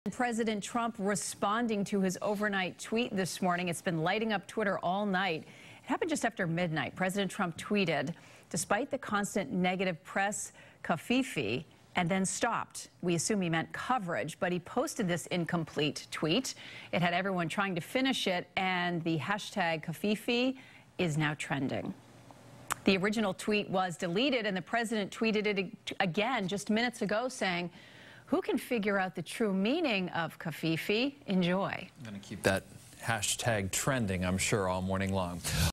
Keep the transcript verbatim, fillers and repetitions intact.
President Trump responding to his overnight tweet this morning. It's been lighting up Twitter all night. It happened just after midnight. President Trump tweeted, despite the constant negative press, Covfefe, and then stopped. We assume he meant coverage, but he posted this incomplete tweet. It had everyone trying to finish it, and the hashtag Covfefe is now trending. The original tweet was deleted, and the president tweeted it again just minutes ago, saying, "Who can figure out the true meaning of Covfefe? Enjoy." I'm going to keep that hashtag trending, I'm sure, all morning long.